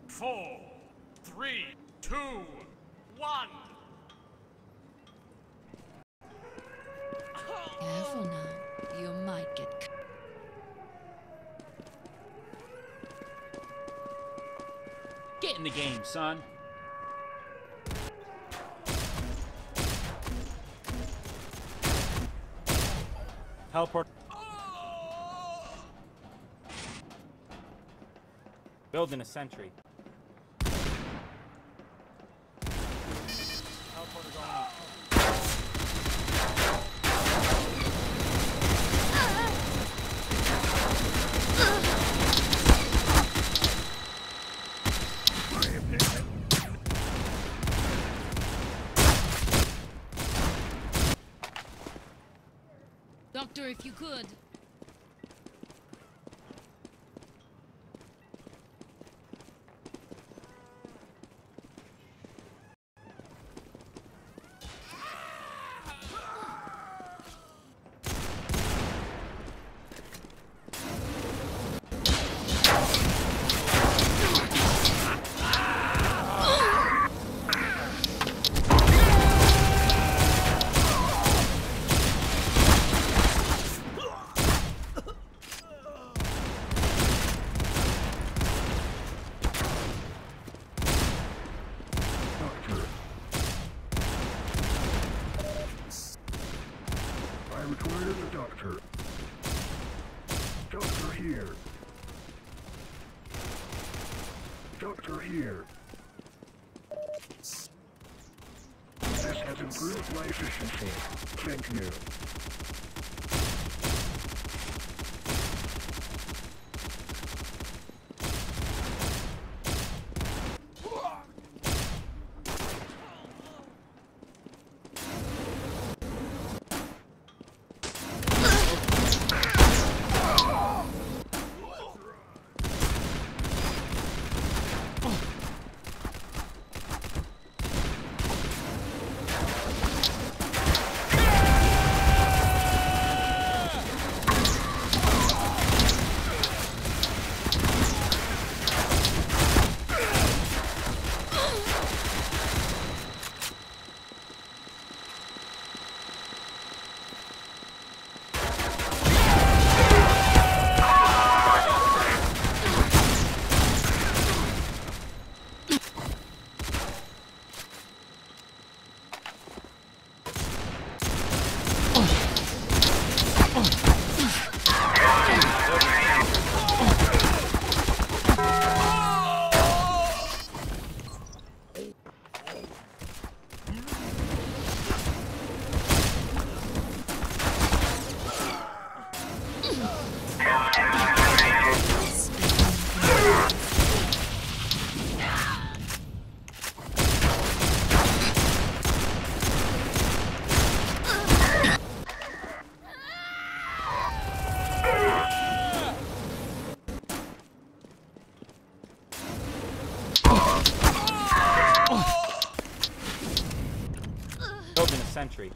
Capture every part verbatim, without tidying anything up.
four, three, two, one. Careful now. You might get c- Get in the game, son. Teleport. Building a sentry. Teleporter going up. Doctor, if you could. I required a doctor. Doctor here. Doctor here. This has improved my efficiency. Thank you. Building a sentry.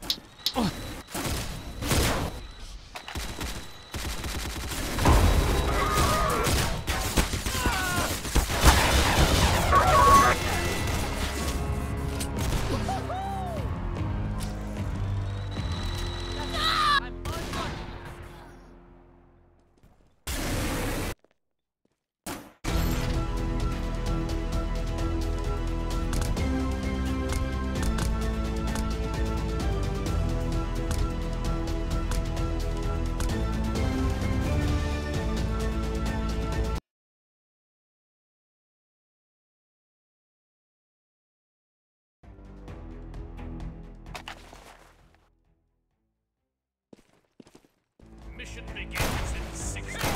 Mission begins in six.